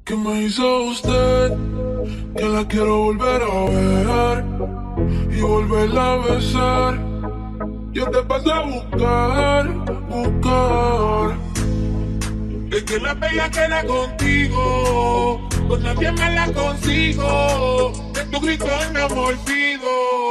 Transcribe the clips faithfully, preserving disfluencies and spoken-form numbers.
¿Qué me hizo usted? Que la quiero volver a ver y volverla a besar. Yo te pasé a buscar, buscar. Es que la bella queda contigo, con nadie me la consigo. De tu grito no me olvido.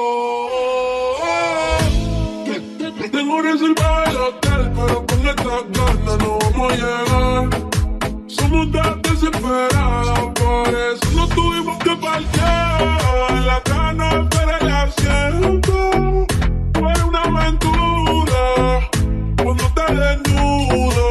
Tengo reservado el hotel, pero con esta gana no vamos a llegar. Somos tan desesperados, por eso no tuvimos que parquear. La gana para el asiento, fue una aventura cuando te desnudo.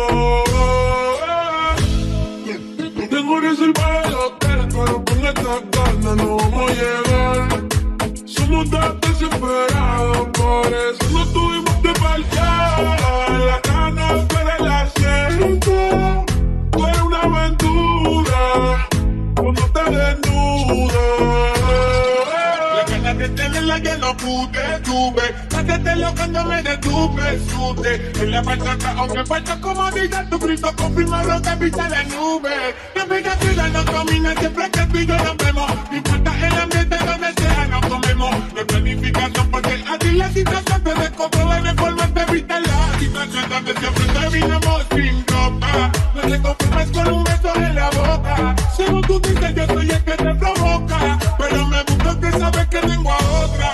Tengo reservado el hotel, pero con esta gana no vamos a llegar. Somos tan desesperados, por eso no tuvimos que parquear. La gana para el asiento, fue una aventura cuando te desnudas. La ganas de tenerla que no pude, tuve. Hacértelo cuando me detuve, sude. En la barcaza, aunque falta comodidad, tu grito confirma lo que viste en la nube. La vida vida no domina, siempre que tú y yo nos vemos. No importa el ambiente donde sea, nos comemos. No hay planificación porque a ti la situación te descontrola de forma de evitar la situación donde siempre terminamos sin ropa. No te conformes con un beso en la boca. Según tú dices, yo soy el que te provoca, pero me gusta que sabes que tengo a otra.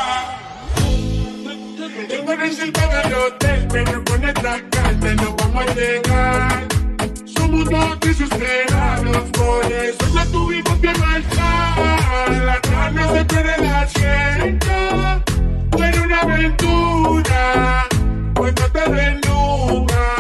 Tengo reservado el hotel, pero con esta carta no vamos a llegar. Somos dos desesperados, por eso no tuvimos que marchar. La carne se pierde el asiento, fue una aventura cuando te desnudas.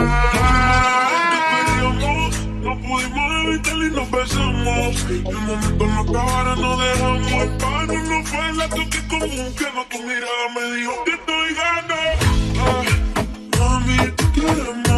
No pudimos evitarlo y nos besamos. El momento no acabara, no dejamos. El paro no fue la toque común que no tu mirada me dijo que estoy ganando. Ah, mami, tú quieres más.